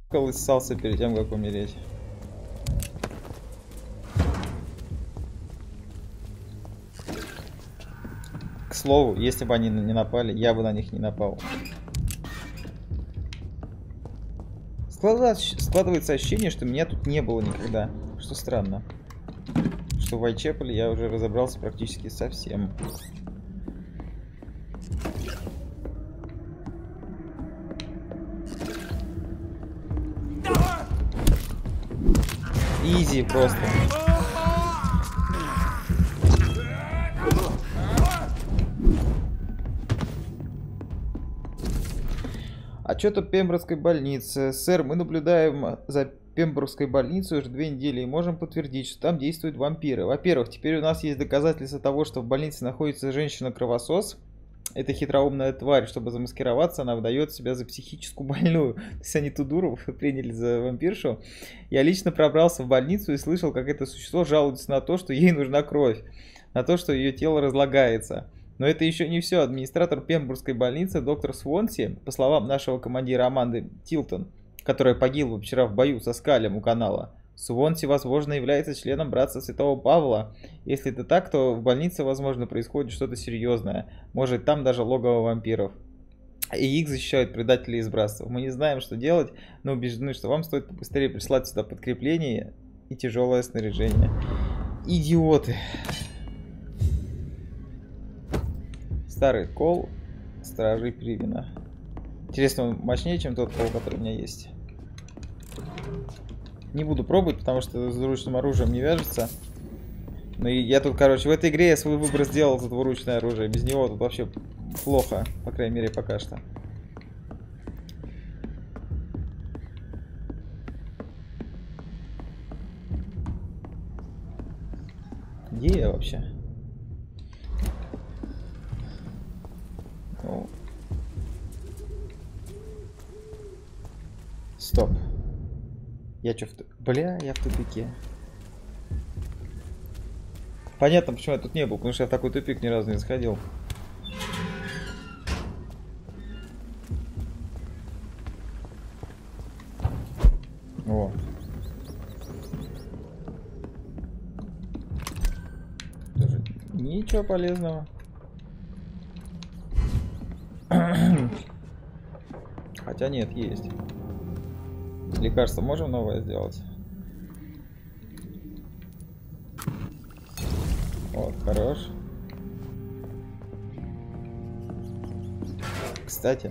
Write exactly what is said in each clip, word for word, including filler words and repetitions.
колысался перед тем, как умереть. К слову, если бы они не напали, я бы на них не напал. Складывается ощущение, что меня тут не было никогда. Что странно. Что в Вайтчепеле я уже разобрался практически со всем. Изи просто. Отчет о Пемброкской больнице. Сэр, мы наблюдаем за Пемброкской больницей уже две недели и можем подтвердить, что там действуют вампиры. Во-первых, теперь у нас есть доказательства того, что в больнице находится женщина-кровосос. Это хитроумная тварь, чтобы замаскироваться, она выдает себя за психическую больную. То есть они ту дуру приняли за вампиршу. Я лично пробрался в больницу и слышал, как это существо жалуется на то, что ей нужна кровь. На то, что ее тело разлагается. Но это еще не все. Администратор Пемброкской больницы, доктор Свонси, по словам нашего командира Аманды Тилтон, которая погибла вчера в бою со Скалем у канала, Свонси, возможно, является членом Братства Святого Павла. Если это так, то в больнице, возможно, происходит что-то серьезное. Может, там даже логово вампиров. И их защищают предатели из Братства. Мы не знаем, что делать, но убеждены, что вам стоит побыстрее прислать сюда подкрепление и тяжелое снаряжение. Идиоты. Старый кол Стражей Привина. Интересно, он мощнее, чем тот кол, который у меня есть. Не буду пробовать, потому что с двуручным оружием не вяжется. Ну и я тут, короче, в этой игре я свой выбор сделал за двуручное оружие. Без него тут вообще плохо, по крайней мере, пока что. Где я вообще? Ну. Стоп. Я чё в тупике? Бля, я в тупике. Понятно, почему я тут не был, потому что я в такой тупик ни разу не заходил. О. Тоже ничего полезного. Хотя нет, есть. Лекарство можем новое сделать? Вот, хорош. Кстати,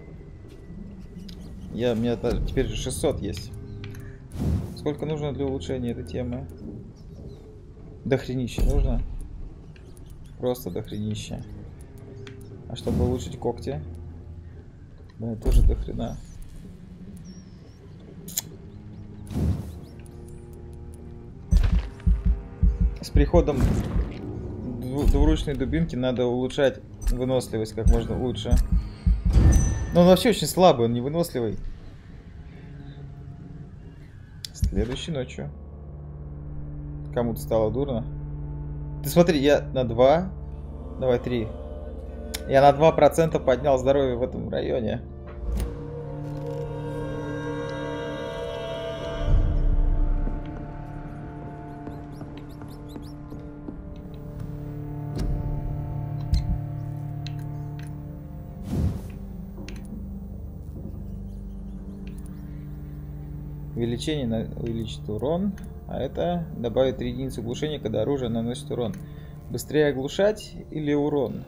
я, у меня теперь же шестьсот есть. Сколько нужно для улучшения этой темы? Дохренище нужно? Просто дохренище. А чтобы улучшить когти? Да, тоже дохрена. С приходом двуручной дубинки надо улучшать выносливость как можно лучше. Но он вообще очень слабый, он не выносливый. Следующей ночью. Кому-то стало дурно. Ты смотри, я на два. Давай три. Я на два процента поднял здоровье в этом районе. Увеличение на... увеличит урон, а это добавит три единицы оглушения, когда оружие наносит урон. Быстрее оглушать или урон?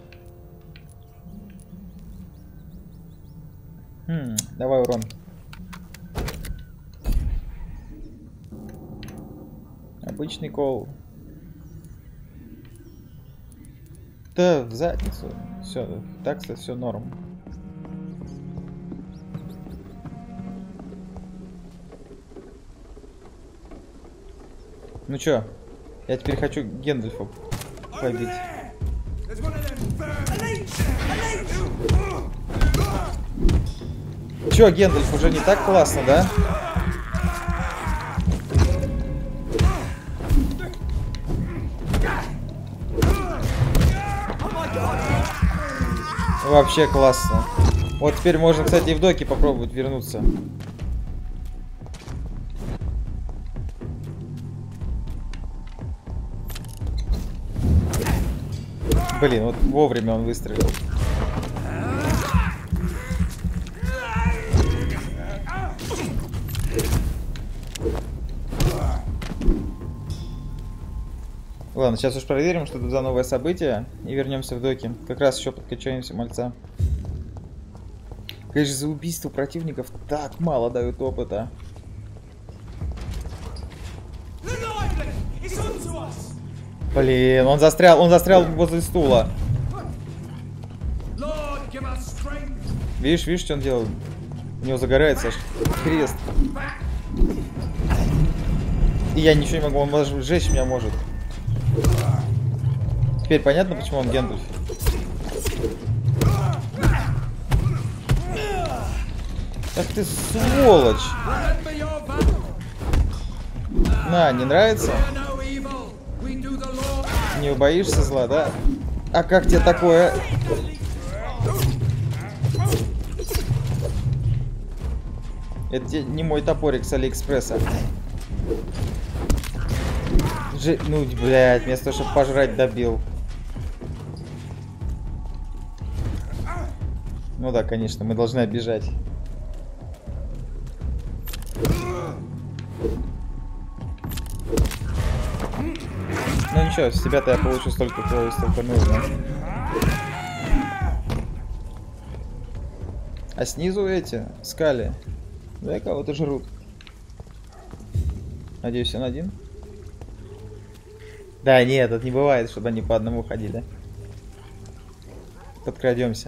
Хм, давай урон. Обычный кол. Да, в задницу. Все, так-то все норм. Ну чё, я теперь хочу Гендальфа побить. Чё, Гендальф, уже не так классно, да? Вообще классно. Вот теперь можно, кстати, и в доки попробовать вернуться. Блин, вот вовремя он выстрелил. Ладно, сейчас уж проверим, что тут за новое событие, и вернемся в доки. Как раз еще подкачаемся мальца. Конечно, за убийство противников так мало дают опыта. Блин, он застрял, он застрял возле стула. Видишь, видишь, что он делает? У него загорается аж крест. И я ничего не могу, он даже сжечь меня может. Теперь понятно, почему он Гендальф? Ах ты сволочь! На, не нравится? Не боишься зла, да? А как тебе такое? Это не мой топорик с Алиэкспресса. Жи... Ну, блядь, вместо того, чтобы пожрать, добил. Ну да, конечно, мы должны обижать. Ну ничего, с тебя-то я получу столько, столько нужно. А снизу эти, скали. Да, кого-то жрут. Надеюсь, он один? Да, нет, это не бывает, чтобы они по одному ходили. Подкрадемся.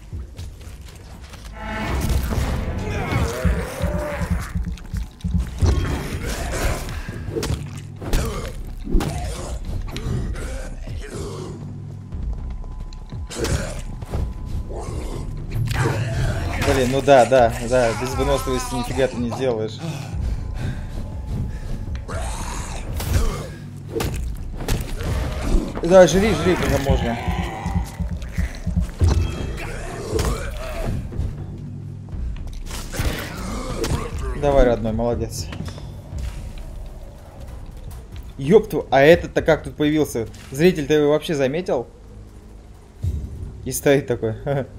Блин, ну да, да, да, без выносливости нифига ты не сделаешь. Да, жри, жри, когда можно. Давай, родной, молодец. Ёпту, а этот-то как тут появился? Зритель, ты его вообще заметил? И стоит такой.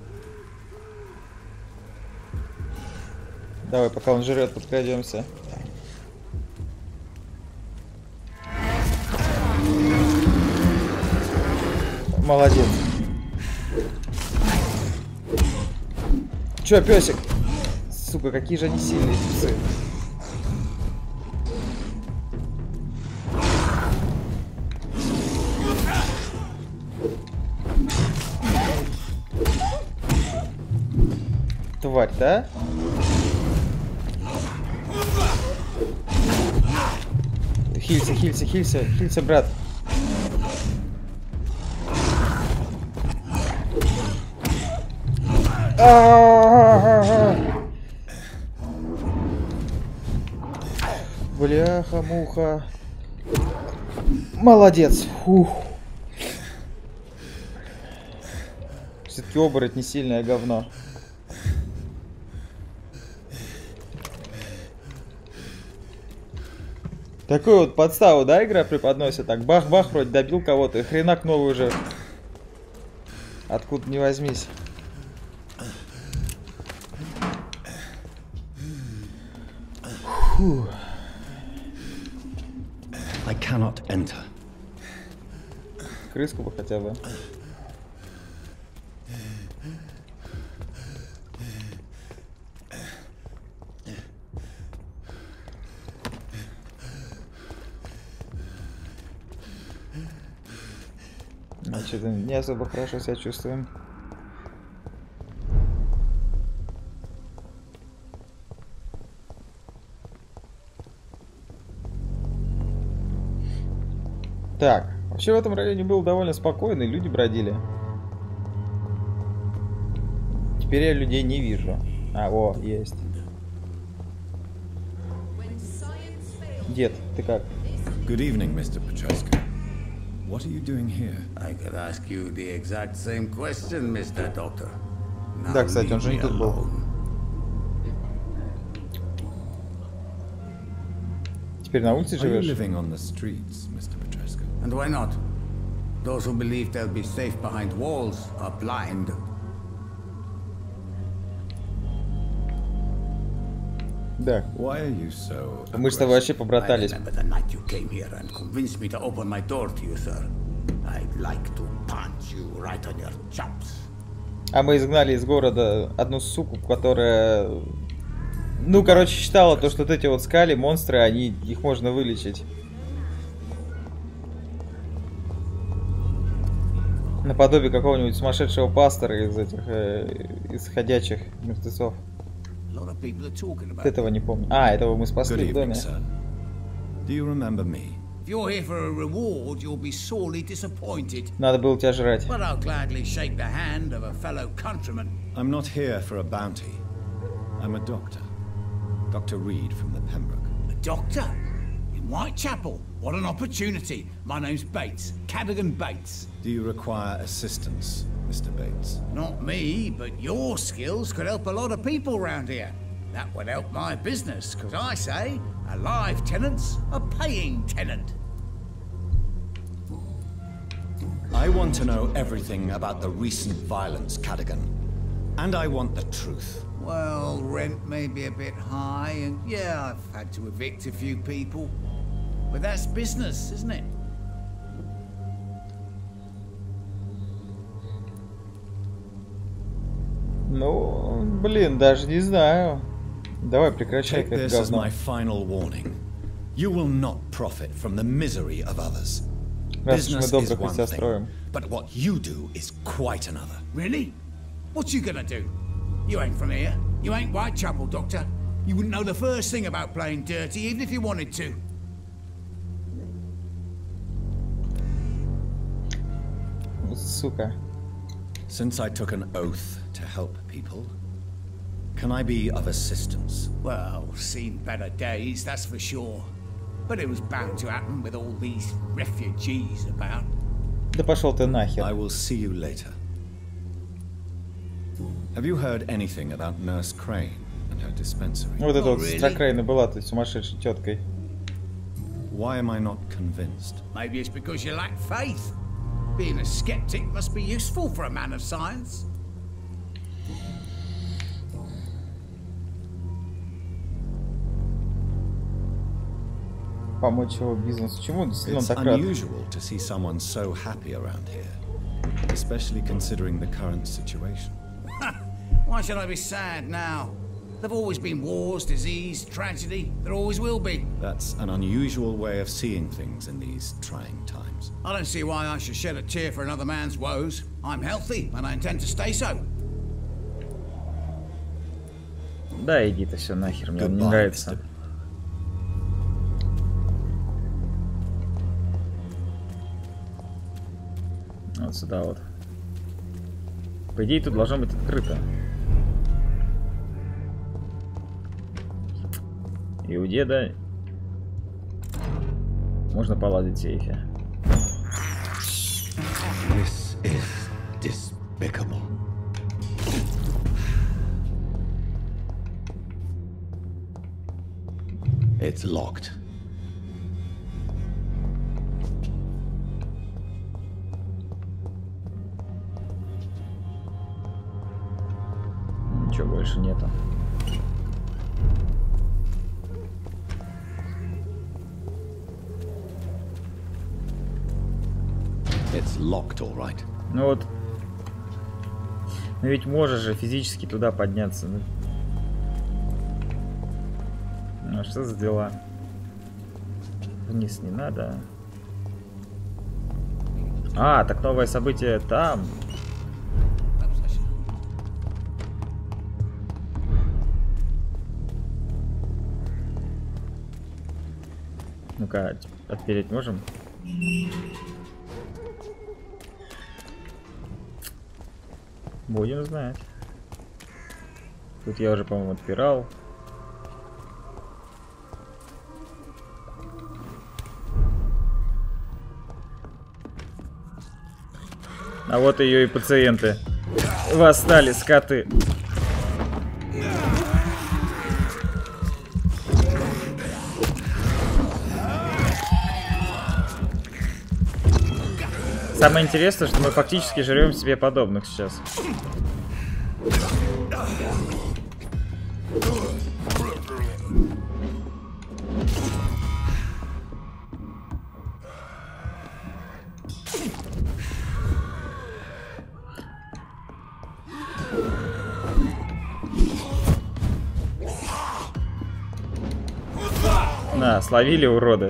Давай, пока он жрет, подкрадемся. Молодец. Чё, песик? Сука, какие же они сильные псы. Тварь, да? Хилься, хилься, хилься, хилься, брат. Бляха-муха. Молодец. Фух. Все-таки оборотни сильное говно. Такую вот подставу, да, игра преподносит? Так, бах-бах, вроде добил кого-то, и хренак новый уже. Откуда не возьмись. Фух. I cannot enter. Крыску бы хотя бы. А что-то не особо хорошо себя чувствуем. Так, вообще в этом районе было довольно спокойно, и люди бродили. Теперь я людей не вижу. А, о, есть. Дед, ты как? Good evening, мистер Petrushka. What are you doing here? I could ask you the exact same question, мистер Doctor. Да, кстати, он же не тут был. Теперь на улице Are you живешь? living on the streets, мистер Petrushka? And why not? Those who believe they'll be safe behind walls are blind. Да. Why are you so Мы с тобой вообще I побратались. remember the night you came here and convinced me to open my door to you, sir. I'd like to punch you right on your chops. А мы изгнали из города одну суку, которая... Ну, короче, считала то, что вот эти вот скали, монстры, они, их можно вылечить. Наподобие какого-нибудь сумасшедшего пастора из этих, э, из ходячих мертвецов. A lot of people are talking about Этого не помню. А, этого мы Good спасли в evening, доме. sir. Do you remember me? If you're here for a reward, you'll be sorely disappointed. Надо было тебя жрать. But I'll gladly shake the hand of a fellow countryman. I'm not here for a bounty. I'm a doctor. Doctor Reed from the Pembroke. A doctor? In Whitechapel? What an opportunity. My name's Bates. Cadogan Bates. Do you require assistance, Mister Bates? Not me, but your skills could help a lot of people round here. That would help my business, because I say a live tenant's a paying tenant. I want to know everything about the recent violence, Cadogan. And I want the truth. Well, rent may be a bit high, and yeah, I've had to evict a few people. But that's business, isn't it? Ну, блин, даже не знаю. Давай, прекращай Take как this as говно. my final warning. You will not profit from the misery of others. Раз уж мы Business is добрых one из себя thing, строим. but what you do is quite another. Really? What you gonna do? You ain't from here. You ain't Whitechapel, Doctor. You wouldn't know the first thing about playing dirty, even if you wanted to. Сука. Since I took an oath to help people, can I be of assistance? Well, seen better days, that's for sure. But it was bound to happen with all these refugees about. Да пошел ты I нахер. will see you later. Have you heard anything about Nurse Crane and her dispensary? Вот эта Oh, вот really? Стракрайна была ты сумасшедшей теткой. Why am I not convinced? Maybe it's because you lack faith. Being a skeptic must be useful for a man of science. Помочь его бизнесу. Чему он It's так рад? unusual to see someone so happy around here, especially considering the current situation. Why should I be sad now? There've always been wars, disease, tragedy. There always will be. That's an unusual way of seeing things in these trying times. I don't see why I should shed a tear for another man's woes. I'm healthy, and I intend to stay so. Да, иди ты все нахер, мне он не Goodbye, нравится. Mister Вот сюда вот. По идее, тут должно быть открыто. И у деда можно полазить в сейфе. This is despicable. It's locked. Ничего больше нету. It's locked, all right. Ну вот. Ну ведь можешь же физически туда подняться. Ну, ну что за дела? Вниз не надо. А, так новое событие там. Ну-ка, отпереть можем? Будем знать. Тут я уже, по-моему, отпирал. А вот ее и пациенты. Восстали, скоты. Самое интересное, что мы фактически жрем себе подобных сейчас. На, словили, уроды.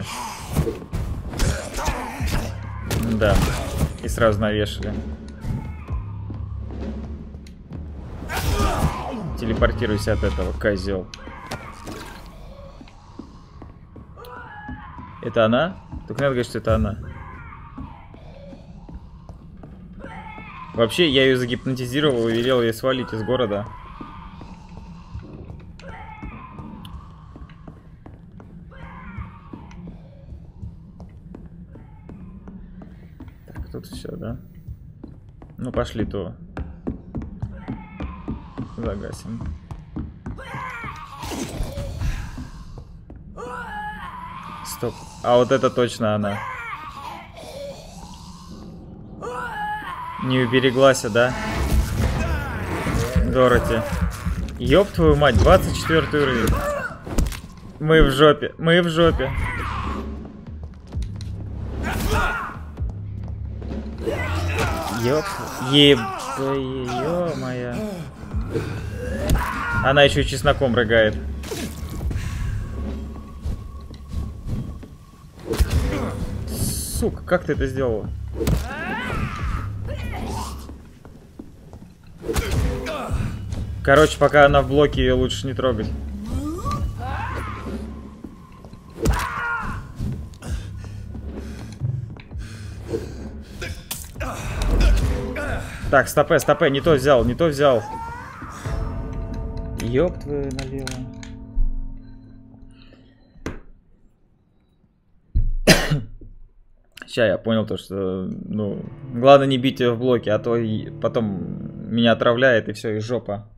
Да. И сразу навешали. Телепортируйся от этого, козел. Это она? Только надо говорить, что это она. Вообще, я ее загипнотизировал и велел ей свалить из города. Так, тут все, да? Ну, пошли то. Загасим. Стоп. А вот это точно она. Не убереглась, да? Дороти. Ёб твою мать, двадцать четвёртый уровень. Мы в жопе, мы в жопе. Ёп. Еб... Ё-моя. Она еще и чесноком рыгает. Сука, как ты это сделала? Короче, пока она в блоке, ее лучше не трогать. Так, стопэ, стопэ, не то взял, не то взял. Ёб твою налево. Сейчас я понял то, что, ну, главное не бить ее в блоке, а то и потом меня отравляет и все, и жопа.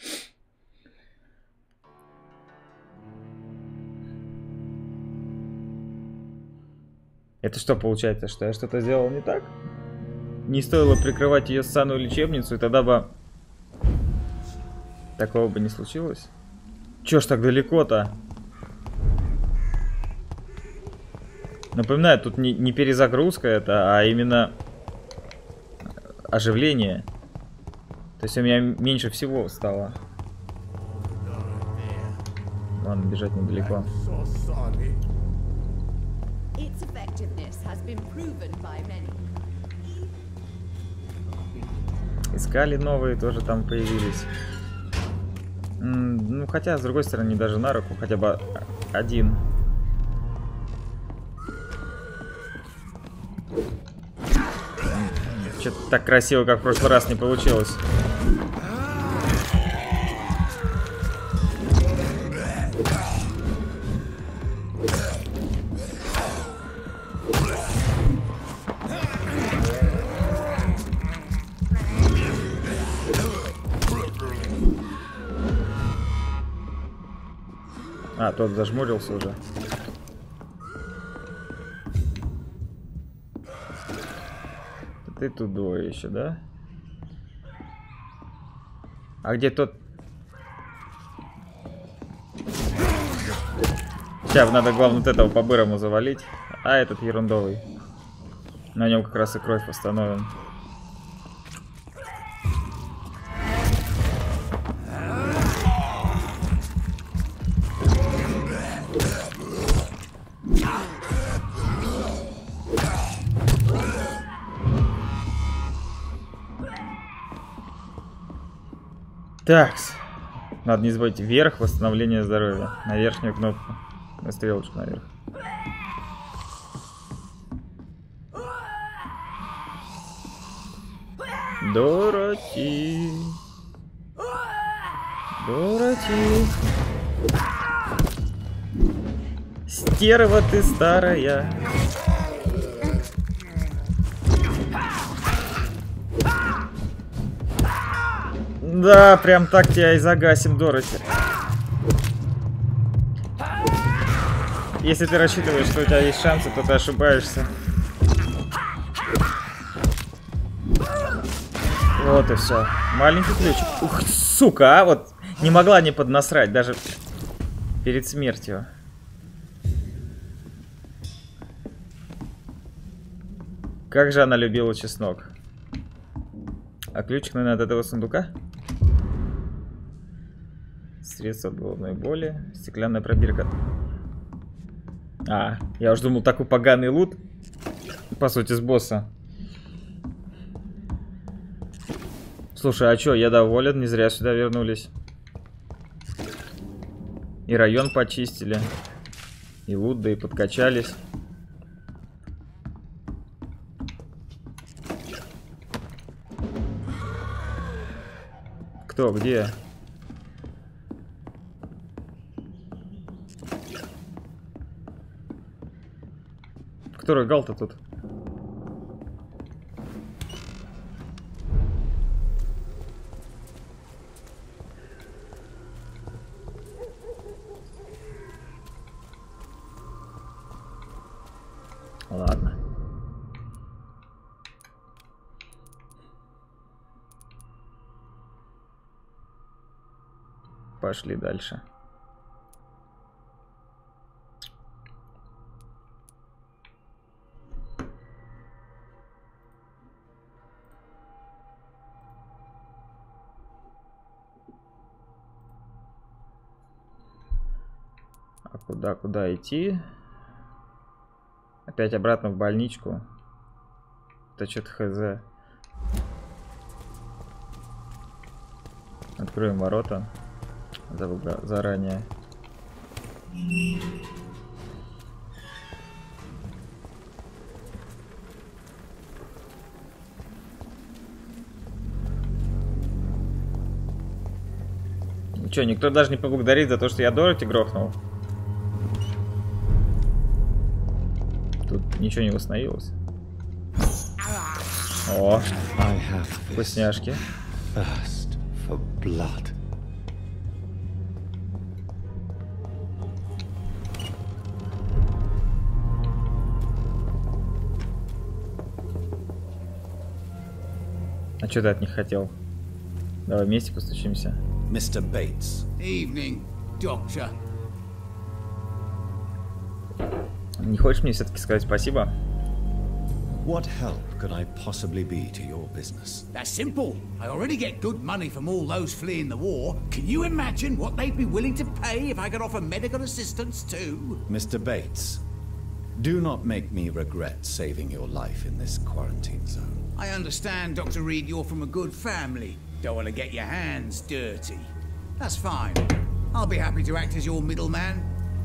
Это что получается, что я что-то сделал не так? Не стоило прикрывать ее ссаную лечебницу, и тогда бы такого бы не случилось. Чё ж так далеко-то? Напоминаю, тут не, не перезагрузка это, а именно оживление. То есть у меня меньше всего стало. Ладно, бежать недалеко. Искали новые, тоже там появились. М, ну, хотя, с другой стороны, даже на руку, хотя бы один. Что-то так красиво, как в прошлый раз, не получилось. А, тот зажмурился уже. Ты тут двое еще, да? А где тот? Сейчас надо, главное, вот этого по-бырому завалить. А этот ерундовый. На нем как раз и кровь восстановим. Такс. Надо не забыть вверх, восстановление здоровья. На верхнюю кнопку. На стрелочку наверх. Дороти. Дороти. Стерва ты старая. Да, прям так тебя и загасим, Дороти. Если ты рассчитываешь, что у тебя есть шансы, то ты ошибаешься. Вот и все. Маленький ключик. Ух, сука, а вот не могла не поднасрать даже перед смертью. Как же она любила чеснок. А ключик, наверное, от этого сундука? Средство от головной боли. Стеклянная пробирка. А, я уж думал, такой поганый лут. По сути, с босса. Слушай, а чё, я доволен, не зря сюда вернулись. И район почистили. И лут, да и подкачались. Кто, где? Кто рыгал-то тут? Ладно. Пошли дальше. А куда, куда идти? Опять обратно в больничку. Это что-то хз. Откроем ворота. Забыл заранее. Че, никто даже не поблагодарит за то, что я Дороти грохнул? Тут ничего не восстановилось. О, вкусняшки. Thirst for blood. А что ты от них хотел? Давай вместе постучимся. Mister Bates. Evening, Doctor. Не хочешь мне все-таки сказать спасибо? What help could I possibly be to your business? That's simple. I already get good money from all those fleeing the war. Can you imagine what they'd be willing to pay if I could offer medical assistance too? Mister Bates, do not make me regret saving your life in this quarantine zone. I understand, Doctor Reed, you're from a good family. Don't want to get your hands dirty. That's fine. I'll be happy to act as your middleman.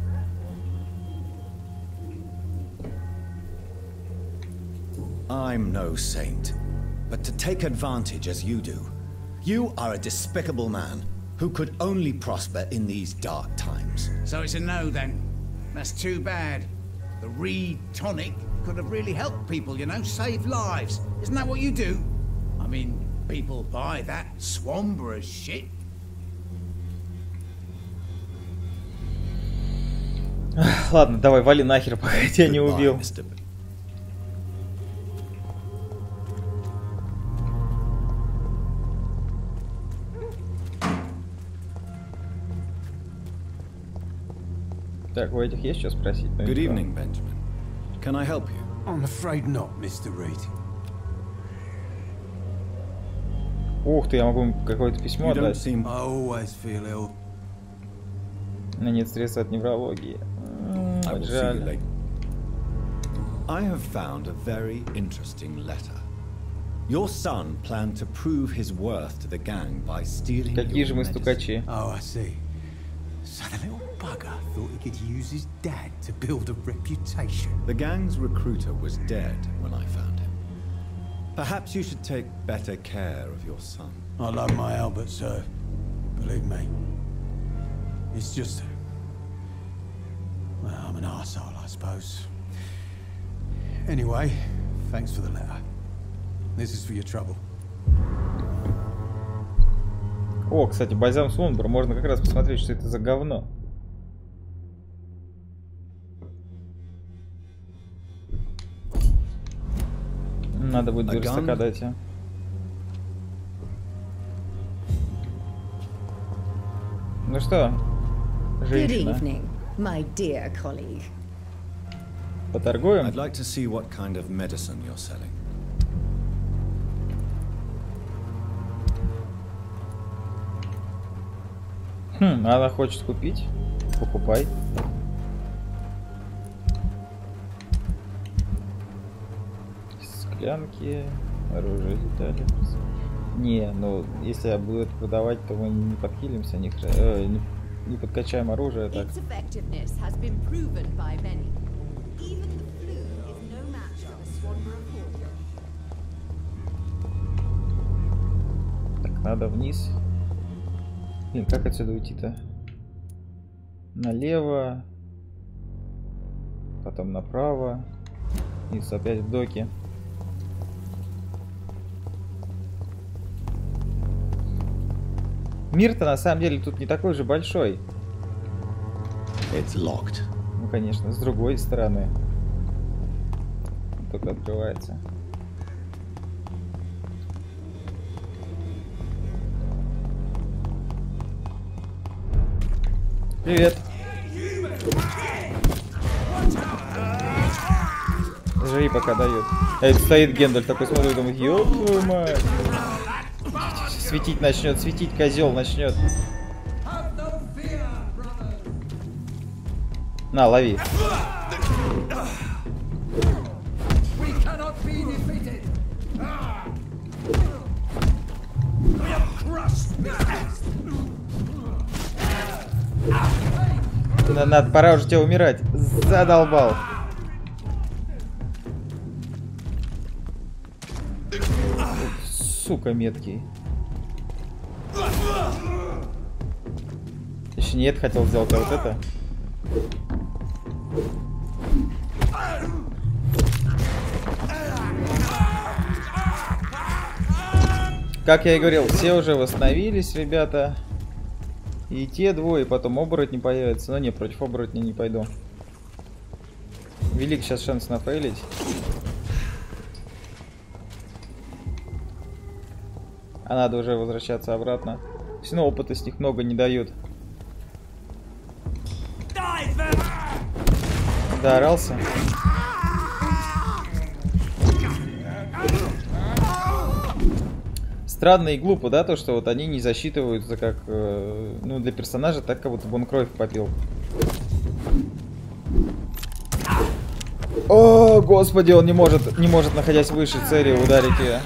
I'm no saint, but to take advantage as you do, you are a despicable man who could only prosper in these dark times. So it's a no then. That's too bad. The Reed tonic could have really helped people, you know, save lives. Isn't that what you do? I mean, people buy that Swamborough shit. Ладно, давай, вали нахер, пока я тебя не убил. Так, у этих есть что спросить? Good evening, Benjamin. Can I help you? I'm afraid not, Mister Reed. Ух ты, я могу им какое-то письмо You don't отдать. seem... I always feel ill. У меня нет средств от неврологии. М, I will see you жаль. later. I have found a very interesting letter. Your son planned to prove his worth to the gang by stealing Какие your же мы medicine. стукачи. Oh, I see. So the little bugger thought he could use his dad to build a reputation. The gang's recruiter was dead when I found him. Perhaps you should take better care of your son. I love my Albert, sir. Believe me. It's just... Well, I'm an arsehole, I suppose. Anyway, thanks for the letter. This is for your trouble. О, кстати, бальзам Свонбор. Можно как раз посмотреть, что это за говно. Надо будет верстака дать. А. Ну что, Good женщина, evening, my dear colleague. поторгуем? I'd like to see what kind of medicine you're selling. Хм, она хочет купить. Покупай. Склянки, оружие, детали. Не, ну если я буду это продавать, то мы не подхилимся, не, э, не, не подкачаем оружие так. Its effectiveness has been proven by many. Even the flu is no match for the Swanborough cordial. Так, надо вниз. Блин, как отсюда уйти-то? Налево. Потом направо. И опять в доки. Мир-то на самом деле тут не такой же большой. It's locked. Ну, конечно, с другой стороны. Только открывается. Привет. Жри, пока дают. А это стоит Гендальф такой, смотрит, думает, ёб твою мать. Светить начнет, светить козел начнет. На, лови. Надо, пора уже тебе умирать. Задолбал. Сука, меткий. Еще нет, хотел сделать вот это. Как я и говорил, все уже восстановились, ребята. И те двое, потом оборотни появятся. Но не, против оборотня не пойду. Велик сейчас шанс нафейлить. А надо уже возвращаться обратно. Все равно опыта с них много не дают. Доорался. Странно и глупо, да, то, что вот они не засчитываются как, э, ну, для персонажа, так как будто бы он кровь попил. О, господи, он не может, не может, находясь выше цели, ударить ее.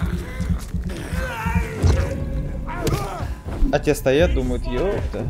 А те стоят, думают, ёпта.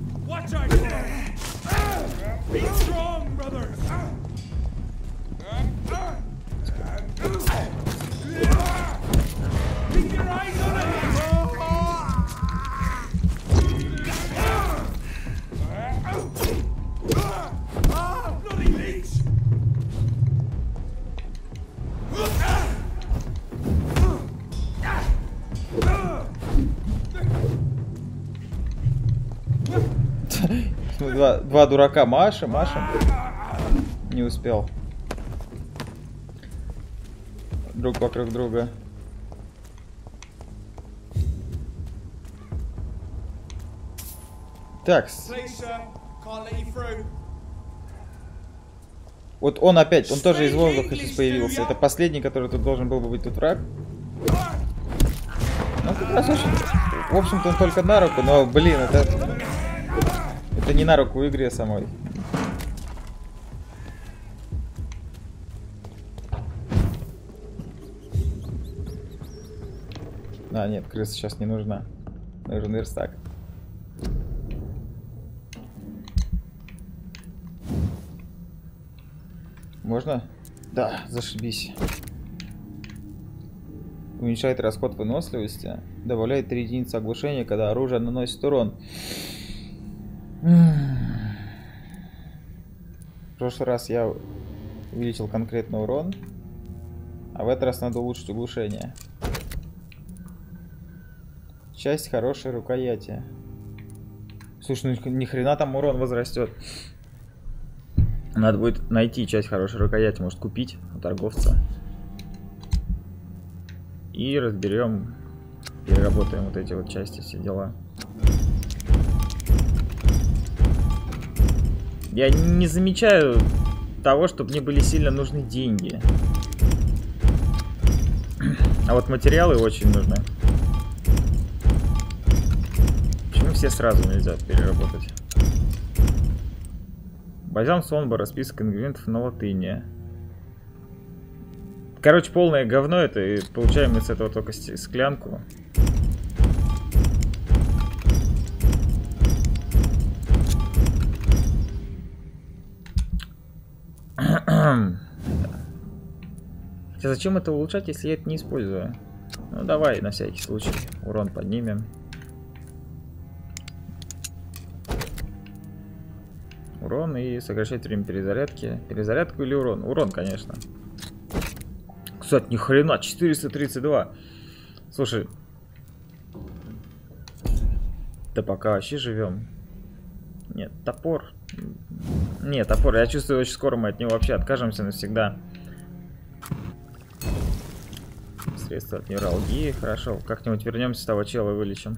Два, два дурака. Маша, Маша. Не успел. Друг вокруг друга. Так. Вот он опять, он тоже из воздуха сейчас появился. Это последний, который тут должен был бы быть тут враг. Ну, как раз очень... В общем-то, он только на руку, но, блин, это... Это не на руку в игре самой. А, нет, крыса сейчас не нужна. Нужен верстак. Можно? Да, зашибись. Уменьшает расход выносливости. Добавляет три единицы оглушения, когда оружие наносит урон. В прошлый раз я увеличил конкретно урон, а в этот раз надо улучшить оглушение. Часть хорошей рукояти. Слушай, ну ни хрена там урон возрастет. Надо будет найти часть хорошей рукояти, может купить у торговца. И разберем, переработаем вот эти вот части, все дела. Я не замечаю того, чтобы мне были сильно нужны деньги. А вот материалы очень нужны. Почему все сразу нельзя переработать? Бальзам Свонбора, список ингредиентов на латыни. Короче, полное говно это, и получаем мы с этого только склянку. Хотя зачем это улучшать, если я это не использую? Ну давай, на всякий случай. Урон поднимем. Урон и сокращать время перезарядки. Перезарядку или урон? Урон, конечно. Кстати, ни хрена, четыреста тридцать два. Слушай. Да пока вообще живем. Нет, топор. Нет, топор. Я чувствую, очень скоро мы от него вообще откажемся навсегда. Средства от невралгии. Хорошо, как-нибудь вернемся с того чела и вылечим.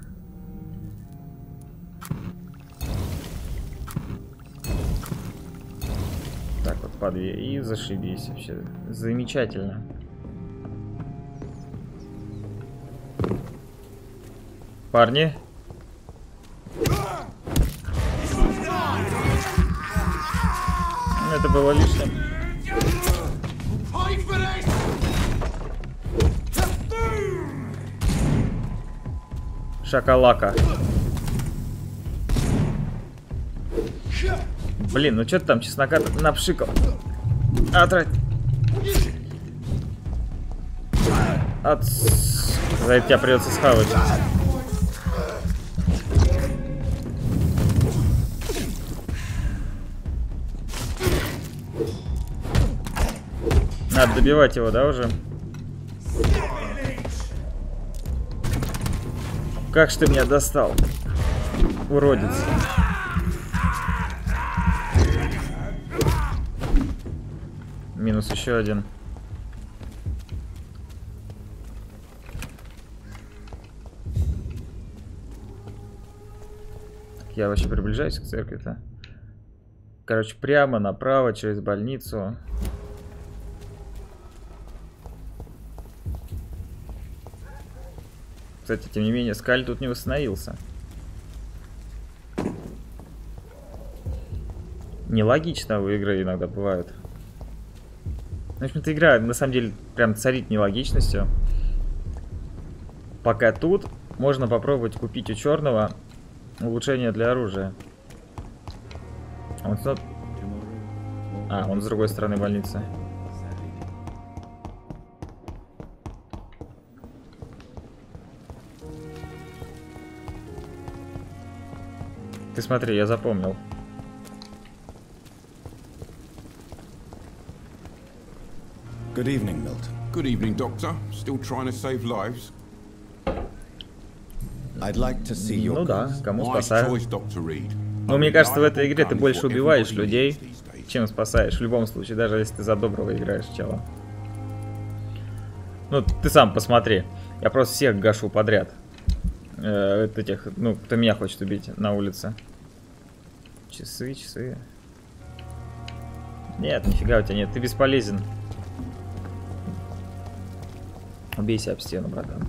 Так вот, по две. И зашибись вообще. Замечательно. Парни. Это было лишним. Шакалака. Блин, ну что ты там чеснока напшикал? Отрать. От... За это тебя придется схавать. Надо добивать его, да, уже? Как ж ты меня достал, уродец. Минус еще один. Я вообще приближаюсь к церкви-то. Короче, прямо направо через больницу. Кстати, тем не менее, Скаль тут не восстановился. Нелогично у игры иногда бывают. В общем-то, игра на самом деле прям царит нелогичностью. Пока тут можно попробовать купить у черного улучшение для оружия. Он тут... А, он с другой стороны больницы. Ты смотри, я запомнил. Good evening, Milton. Good evening, Doctor. Still trying to save lives? I'd like to see your... Ну да, кому Wise спасаю. choice, Doctor Reed. Но мне кажется, в этой игре ты больше убиваешь людей, чем спасаешь. В любом случае, даже если ты за доброго играешь, чела. Ну, ты сам посмотри. Я просто всех гашу подряд. Э, этих, ну, кто меня хочет убить на улице. Часы, часы. Нет, нифига у тебя нет, ты бесполезен. Убейся об стену, братан.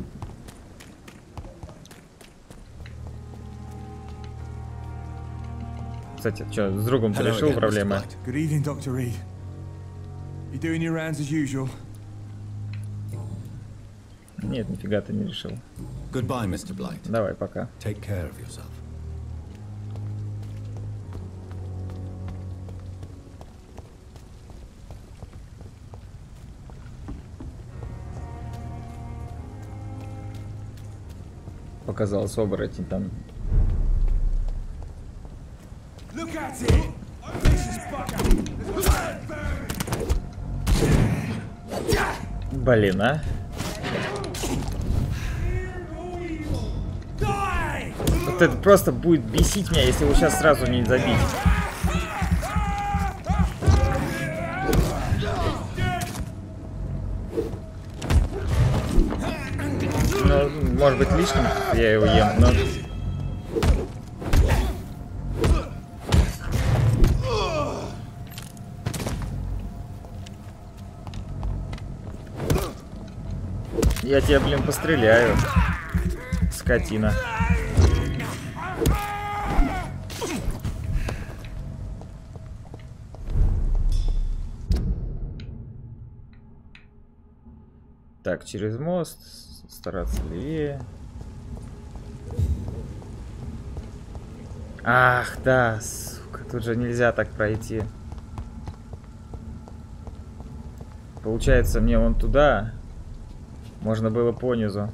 Кстати, что, с другом ты решил проблемы? Good evening, Doctor Reed. You doing your rounds as usual? Нет, нифига ты не решил. Goodbye, мистер Blight. Давай, пока. Take care of yourself. Показалось оборотень там. Look at it! Vicious bugger! Блин, а? Вот это просто будет бесить меня, если его сейчас сразу не забить. Ну, может быть, лишним я его ем, но... Я тебя, блин, постреляю. Скотина. Так, через мост. Стараться левее. Ах, да, сука, тут же нельзя так пройти. Получается, мне вон туда можно было понизу.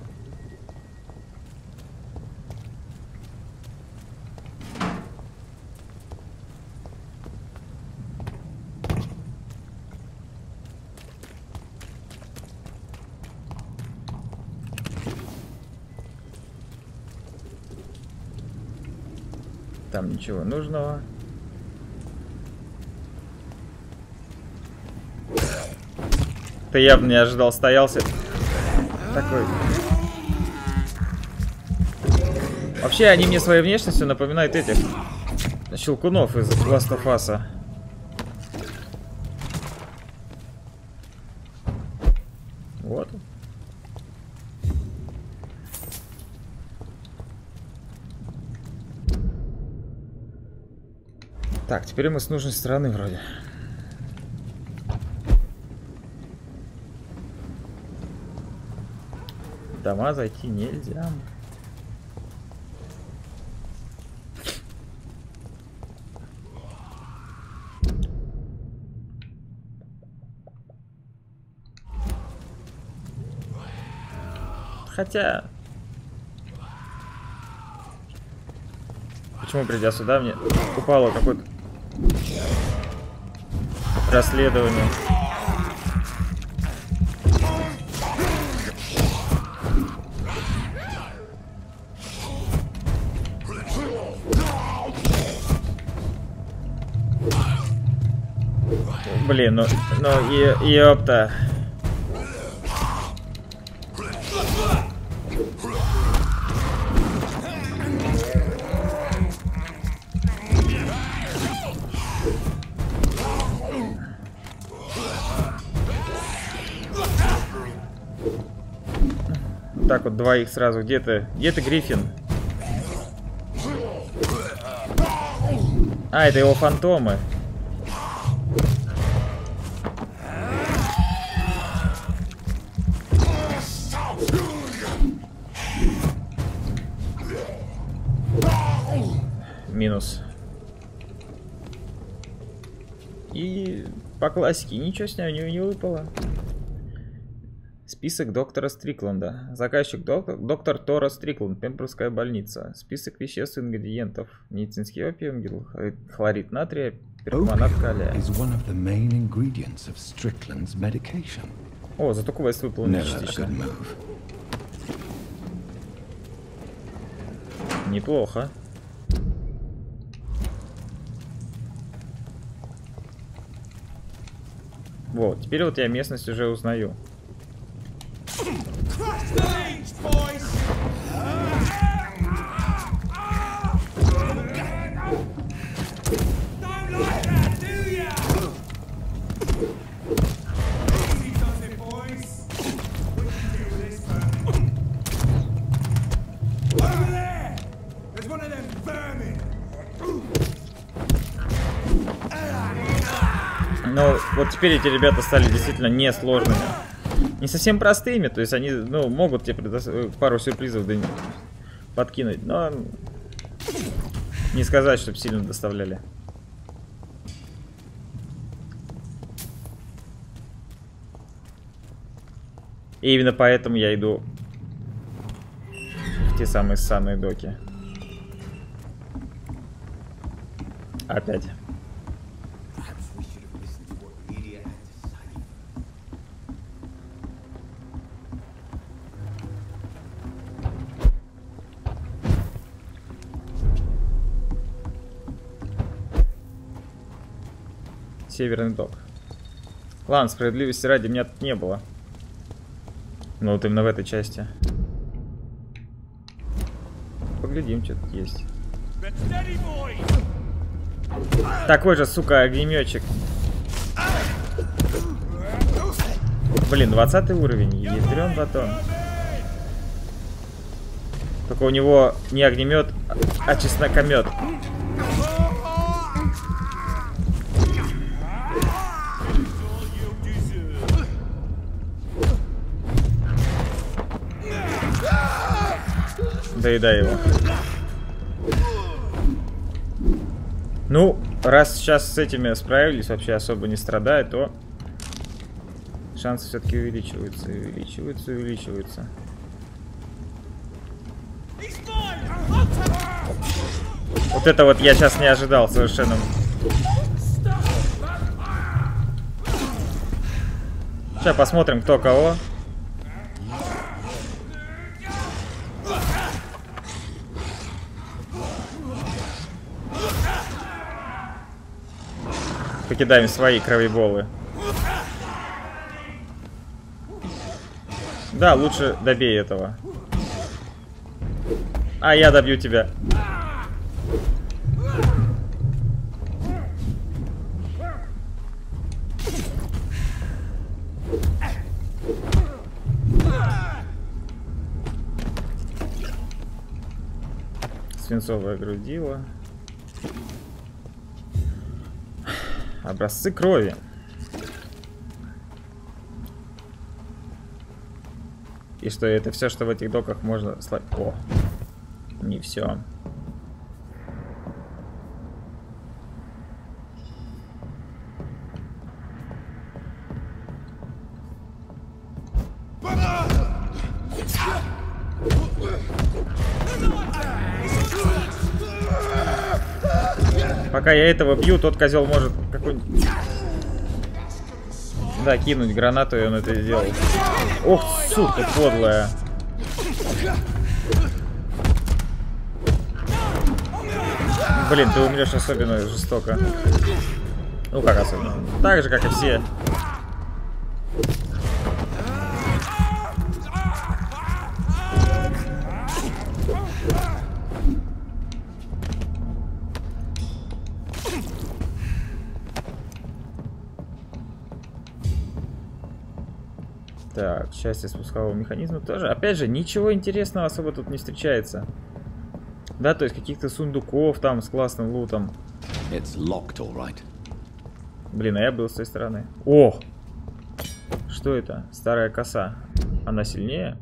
Там ничего нужного. Ты явно не ожидал, стоялся. Такой. Вообще, они мне своей внешностью напоминают этих щелкунов из Last of Us. Вот. Так, теперь мы с нужной стороны вроде. В дома зайти нельзя. Хотя... Почему, придя сюда, мне упало какое-то расследование? Блин, ну, ну, и, ёпта. Так вот, двоих сразу. Где ты? Где ты, Гриффин? А, это его фантомы. Минус. И по классике ничего с него не, не выпало. Список доктора Стрикленда. Заказчик доктор, доктор Тора Стрикленд, Пемброкская больница. Список веществ и ингредиентов. Медицинский опиум, хлорид натрия, перманганат калия. О, зато квест выполнен частично. Неплохо. Вот, теперь вот я местность уже узнаю. Но вот теперь эти ребята стали действительно несложными. Не совсем простыми, то есть они, ну, могут тебе пару сюрпризов подкинуть, но не сказать, чтобы сильно доставляли. И именно поэтому я иду в те самые ссаные доки. Опять. Северный док. Ладно, справедливости ради, меня тут не было. Ну вот именно в этой части. Поглядим, что тут есть. Такой же, сука, огнеметчик. Блин, двадцатый уровень. Ядрен батон. Только у него не огнемет, а чеснокомет. Доедай его. Ну, раз сейчас с этими справились, вообще особо не страдает, то шансы все-таки увеличиваются, увеличиваются, увеличиваются. Вот это вот я сейчас не ожидал совершенно. Сейчас посмотрим, кто кого. Покидаем свои кровеболы. Да, лучше добей этого. А я добью тебя. Свинцовое грудило. Образцы крови. И что, это все, что в этих доках можно слать? О, не все. Пока я этого бью, тот козел может какой-нибудь... Да, кинуть гранату, и он это сделал. Ох, сука, подлая. Блин, ты умрешь особенно жестоко. Ну как особенно? Так же, как и все. Так, счастье спускового механизма тоже. Опять же, ничего интересного особо тут не встречается. Да, то есть каких-то сундуков там с классным лутом. It's locked, all right. Блин, а я был с той стороны. О! Что это? Старая коса. Она сильнее?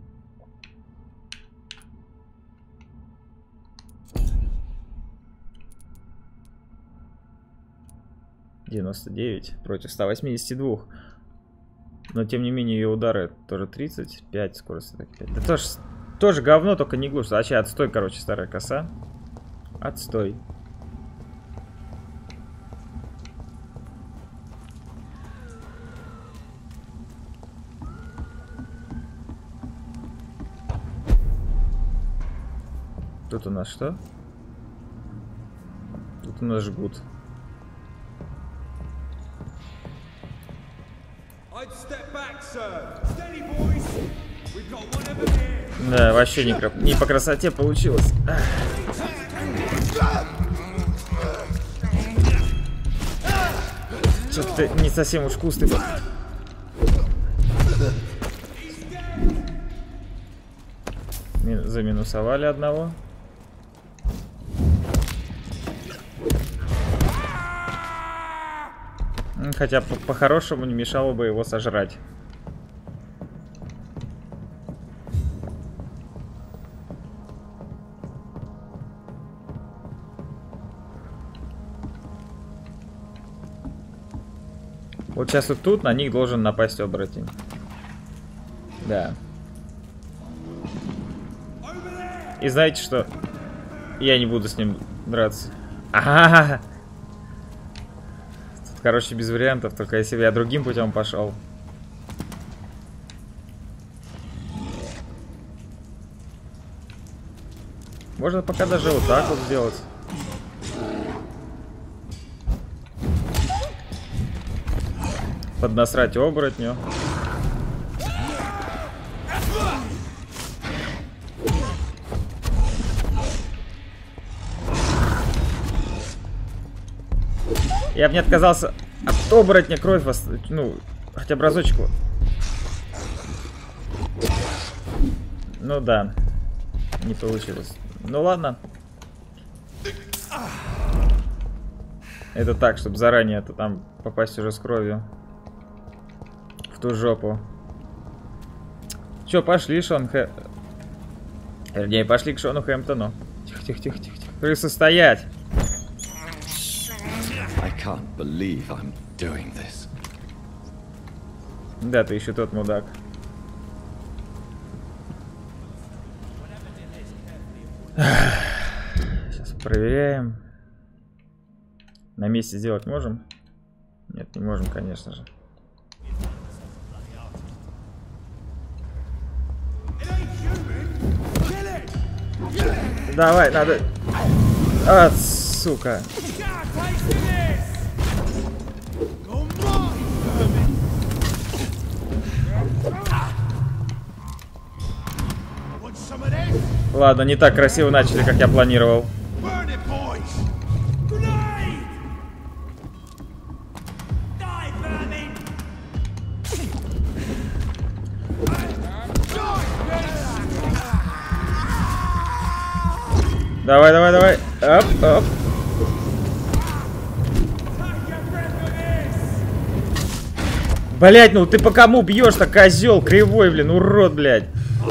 девяносто девять против ста восьмидесяти двух. Но тем не менее ее удары тоже тридцать пять, скорость пять. Это тоже, тоже говно, только не глушит. А че, отстой, короче, старая коса. Отстой. Тут у нас что? Тут у нас жгут. Да, вообще не, кроп... не по красоте получилось. Что-то не совсем уж вкусный был. Мин... Заминусовали одного. Хотя по-хорошему не мешало бы его сожрать. Вот сейчас вот тут на них должен напасть оборотень. Да. И знаете что? Я не буду с ним драться. Ага. Тут, короче, без вариантов. Только если я другим путем пошел. Можно пока даже вот так вот сделать. Поднасрать оборотню. Я бы не отказался от оборотня кровь, ну, хотя бы разочек. Ну да. Не получилось. Ну ладно. Это так, чтобы заранее это там попасть уже с кровью. В ту жопу. Чё, пошли, Шон Хэ... Вернее, пошли к Шону Хэмптону. Тихо, тихо, тихо, тихо. Крысы стоять! I can't believe I'm doing this. Да, ты еще тот мудак. Сейчас проверяем. На месте сделать можем? Нет, не можем, конечно же. Давай, надо... А, сука. Ладно, не так красиво начали, как я планировал. Давай, давай, давай. Оп, оп. Блять, ну ты по кому бьешь-то, козел кривой, блин, урод, блядь.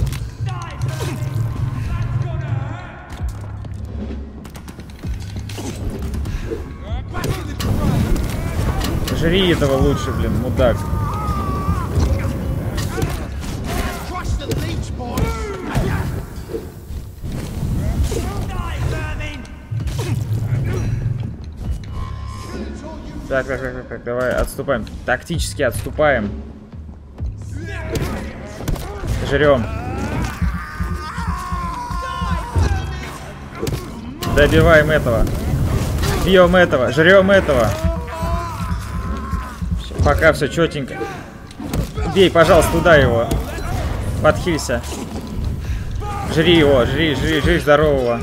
Жри этого лучше, блин, мудак. Так, так, так, так, так, давай отступаем. Тактически отступаем. Жрем. Добиваем этого. Бьем этого. Жрем этого. Пока все четенько. Бей, пожалуйста, туда его. Подхилься. Жри его, жри, жри, жри здорового.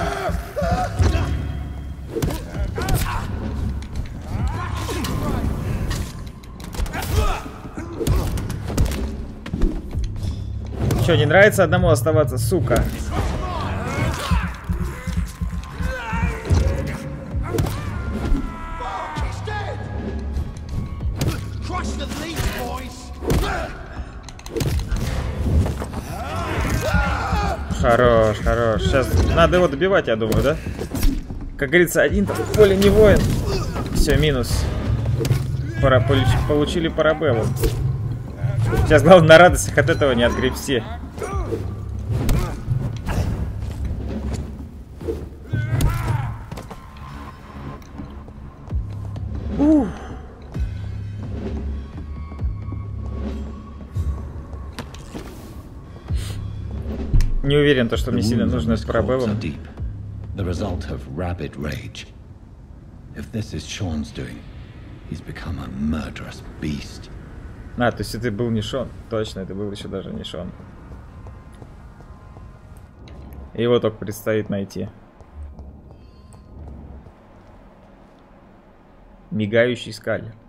Че, не нравится одному оставаться, сука? Хорош, хорош. Сейчас надо его добивать, я думаю, да? Как говорится, один-то в поле не воин. Все, минус. Пора, получили парабеллу. Сейчас главное на радостях от этого не отгребсти. Ух. Не уверен, то, что мне сильно нужно с парабеллом. The result of rabid rage. If this is Sean's doing, he's become a murderous beast. А, то есть это был не Шон. Точно, это был еще даже не Шон. Его только предстоит найти. Мигающий скаль.